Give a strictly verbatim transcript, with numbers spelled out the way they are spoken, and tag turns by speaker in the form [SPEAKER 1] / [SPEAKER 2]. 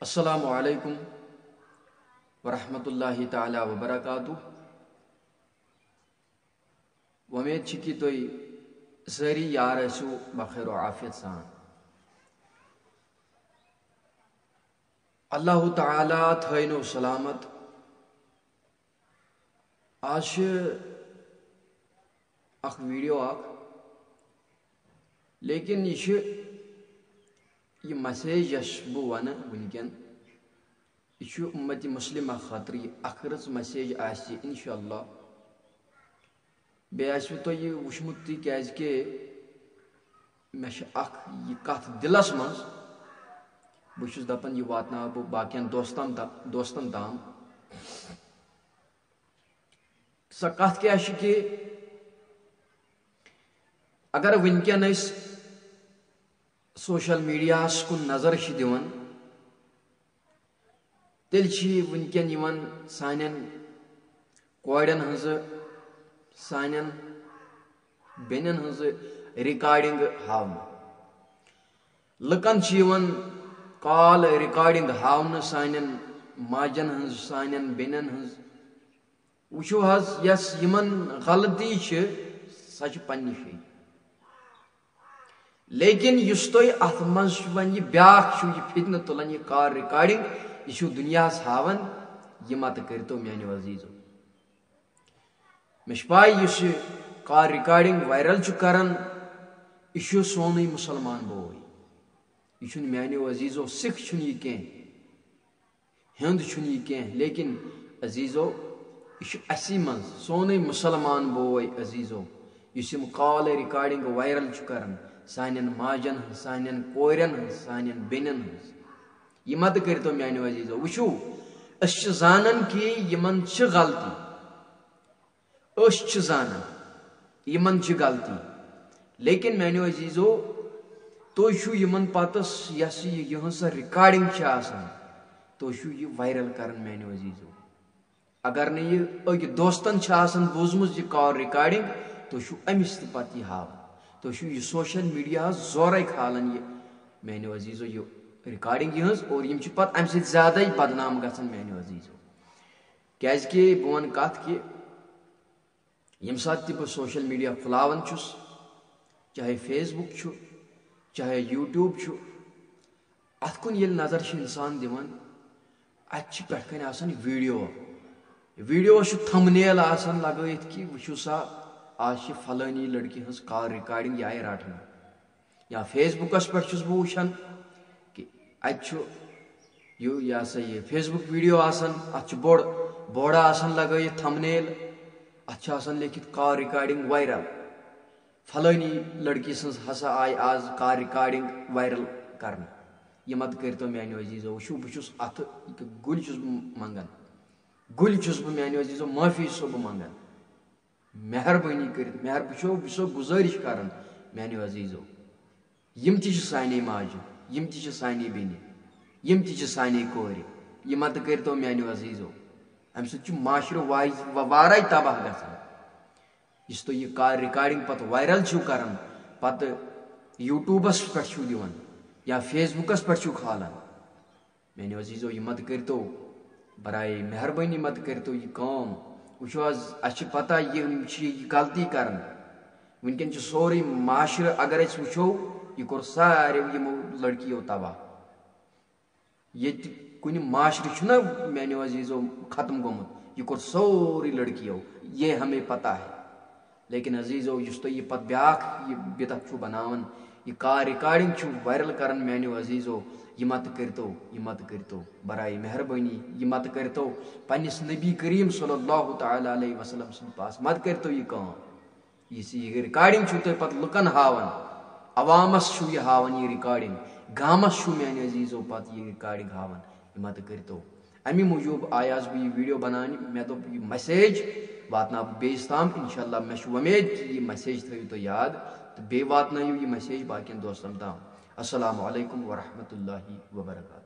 [SPEAKER 1] السلام علیکم ورحمۃ اللہ تعالی وبرکاتہ. امید چھ کہ تھی ساری یار ٲسِو بخیر و عافیت سان. اللہ تعالی تھٲینو سلامت. آج اخ ویڈیو اخ لیکن یہ یہ میسیج یس بہ ون ونکن یہ امت مسلمہ خاطر یہ اخ رٕژ میسیج آسہِ انشاءاللہ. بیٚیہِ آسوٕ تۄہہِ یہِ وٕچھمُت تہِ کیٛازِکہِ مےٚ چھِ اکھ یہِ کتھ دِلس منٛز بہٕ چھُس دپان یہِ واتناو بہٕ باقین دوستن دوستن تام. سۄ کتھ کیٛاہ چھِ کہِ اگر ونکٮ۪ن أسۍ سوشل میڈیاہس کُن نظر چھِ دِوان تیٚلہِ چھِ ونکٮ۪ن یِوان سانٮ۪ن کورٮ۪ن ہٕنٛزٕ سانٮ۪ن بیٚنٮ۪ن ہٕنٛزٕ رِکاڈِنٛگ ہاونہٕ. لُکن چھِ یِوان کال رِکاڈِنٛگ ہاونہٕ سانٮ۪ن ماجن ہٕنٛز سانٮ۪ن بیٚنٮ۪ن ہٕنٛز. وٕچھِو حظ یۄس یِمن غلطی چھِ سۄ چھِ پننہِ جایہِ لیکن یُس تُہۍ اتھ منٛز وۄنۍ یہِ بیٛاکھ چھُو یہِ فتنہٕ تُلان یہِ کال رِکاڈِنٛگ یہ چھُو دُنیاہس ہاوان یہِ مت کٔرۍتو میانیو عزیٖزو. مےٚ چھِ پاے یُس یہِ کال رِکاڈِنٛگ وایرل چھُ کران یہِ چھُ سونُے مُسلمان بوے. یہِ چھُنہٕ میانیو عزیٖزو سِکھ چھُنہٕ یہِ کینٛہہ ہیوٚنٛد چھُنہٕ یہِ کینٛہہ لیکن عزیٖزو یہِ چھُ اسی منٛز سونُے مُسلمان بوے عزیٖزو یُس یِم کال رِکاڈِنٛگ وایرل چھُ کران سانٮ۪ن ماجن ہٕنٛز سانٮ۪ن کورٮ۪ن ہٕنٛز سانٮ۪ن بیٚنٮ۪ن ہٕنٛز. یہ مت کٔرۍتو میانیو عزیٖزو. وٕچھِو أسۍ چھِ زانان کہِ یِمن چھِ غلطی أسۍ چھِ زانان یِمن چھِ غلطی لیکن میانیو عزیٖزو تُہۍ چھِو یِمن پتہٕ یۄس یہِ یِہٕنٛز سۄ رِکاڈِنٛگ چھِ آسان تُہۍ چھِو یہِ وایرل کران میانیو عزیٖزو. اگر نہٕ یہِ أکۍ دوستن چھِ آسان بوٗزمٕژ یہِ کال رِکاڈِنٛگ تُہۍ چھِو أمِس تہِ پتہٕ یہِ ہاوان. تُہۍ چھِو یہِ سوشل میڈیاہس زورے کھالان یہِ میانیو عزیٖزو یہِ رِکاڈِنٛگ یِہٕنٛز اور یِم چھِ پتہٕ امہِ سۭتۍ زیادے بدنام گژھان میانیو عزیٖزو. کیٛازِکہِ بہٕ ونہٕ کتھ کہِ ییٚمہِ ساتہٕ تہِ بہٕ سوشل میڈیا کھُلاوان چھُس چاہے فیس بُک چھُ چاہے یوٗٹیوٗب چھُ اتھ کُن ییٚلہِ نظر چھِ انسان دِوان اتہِ چھِ پٮ۪ٹھٕ کنۍ آسان ویٖڈیو ویٖڈیوس چھُ تھمبنیل آسان لگٲیِتھ کہِ وٕچھِو سا آز چھِ فلٲنی لڑکی ہٕنٛز کال رِکاڈِنٛگ یہِ آیہِ رٹنہٕ. یا فیس بُکس پٮ۪ٹھ چھُس بہٕ وٕچھان کہِ اتہِ چھُ یہِ ہسا یہِ فیس بُک ویٖڈیو آسان اتھ چھُ بوٚڑ بوڑ آسان لگٲیِتھ تھمبنیل اتھ چھُ آسان لیکھِتھ کال رِکاڈِنٛگ وایرل. فلٲنی لڑکی سٕنٛز ہسا آیہِ آز کال رِکاڈِنٛگ وایرل کرنہٕ. یہِ مت کٔرۍتو میانیو عزیٖزو. وٕچھِو بہٕ چھُس اتھٕ گُلۍ چھُس بہٕ منٛگان گُلۍ چھُس بہٕ میانیو عزیٖزو معٲفی چھُسو بہٕ منٛگان مہربٲنی کٔرِتھ مہر بہٕ چھُسو بہٕ چھُسو گُزٲرِش کران میانیو عزیٖزو. یِم تہِ چھِ سانے ماجہِ یِم تہِ چھِ سانے بیٚنہِ یِم تہِ چھِ سانے کورِ. یہِ مت کٔرۍتو میانیو عزیٖزو. امہِ سۭتۍ چھُ معاشرٕ وارے تباہ گژھان. یُس تُہۍ یہِ کال رِکاڈِنٛگ پتہٕ وایرل چھِو کران پتہٕ یوٗٹیوٗبس پٮ۪ٹھ چھِو دِوان یا فیس بُکس پٮ۪ٹھ چھِو کھالان میانیو عزیٖزو یہِ مت کٔرۍتو برائے مہربٲنی مت کٔرۍتو یہِ کٲم. وٕچھِو حظ اسہِ چھِ پتہ یِم چھِ یہِ غلطی کران. ونکٮ۪ن چھُ سورُے معاشرٕ اگر أسۍ وٕچھو یہِ کوٚر ساروِیو یِمو لڑکِیو تباہ. ییٚتہِ کُنہِ معاشرٕ چھُنہ میانیو عزیٖزو ختم گوٚمُت یہِ کوٚر سورُے لڑکِیو یہ ہمیں پتہ ہے. لیکن عزیٖزو یُس تُہۍ یہِ پتہٕ بیٛاکھ یہِ بِدعت چھُو بناوان یہِ کال رِکاڈِنٛگ چھُو وایرل کران میانیو عزیٖزو یہِ مت کٔرۍتو یہِ مت کٔرۍتو برائے مہربٲنی. یہِ مت کٔرۍتو پننِس نبی کریم صلی اللہ تعالیٰ علیہ وسلم سٕنٛدِ پاس مت کٔرۍتو یہِ کٲم. یُس یہِ رِکاڈِنٛگ چھُو تُہۍ پتہٕ لُکن ہاوان عوامس چھُو یہِ ہاوان یہِ رِکاڈِنٛگ گامس چھُو میانہِ عزیٖزو پتہٕ یہِ رِکاڈِنٛگ ہاوان. یہِ مت کٔرۍتو. امہِ موٗجوٗب آیاس بہٕ یہِ ویٖڈیو بناونہِ مےٚ دوٚپ یہِ میسیج واتناو بہٕ بیٚیِس تام انشاءاللہ. مےٚ چھِ وۄمید کہِ یہِ میسیج تھٲیِو تُہۍ یاد تہٕ بیٚیہِ واتنٲیِو یہِ میسیج باقین دوستن تام. السلام علیکم ورحمۃ اللہ وبرکاتہ.